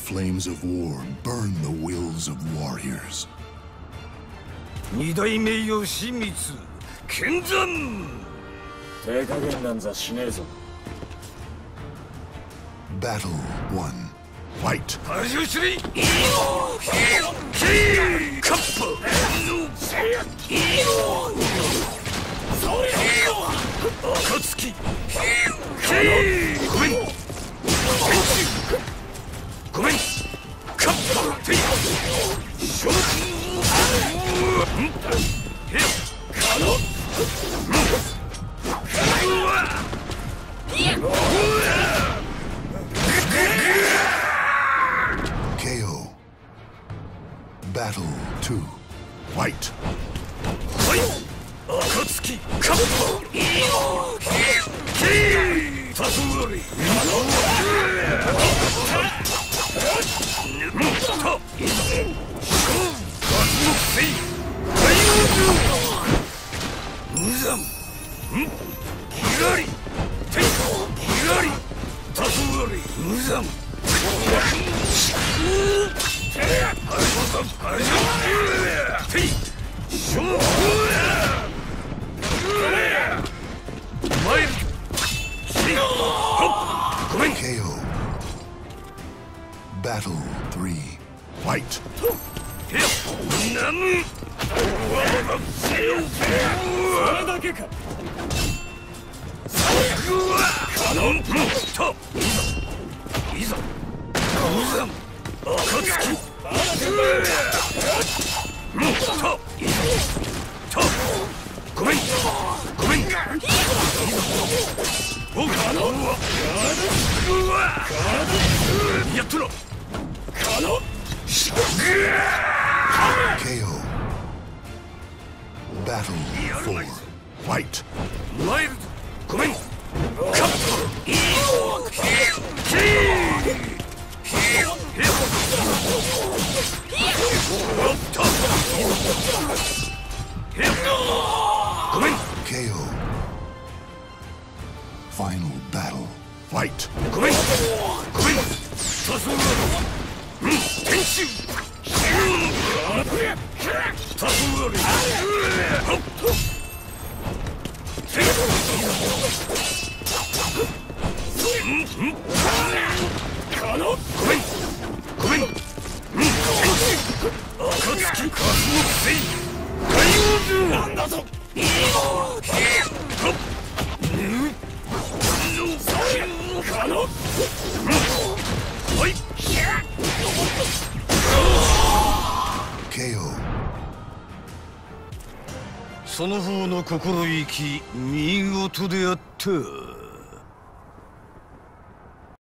flames of war burn the wills of warriors. 二代目義満見参。 手加減なんざしねえぞ。 Battle 1. Fight. パジュシリカッパ暁ごめんごめんカッパテイショーヘカノ KO. Battle 2. Fight. 暁カッパタトゥーリ KO. Battle 3. Fight. それだけか。 いざ暁ごめんごめんやっとな KO. Battle 4. Fight. マイルドごめんカッごめん KO. Final battle. Fight. ごめんごめんさすが天守さすがごめんごめん暁カスのせい大王なんだぞ KO. その方の心意気見事であった。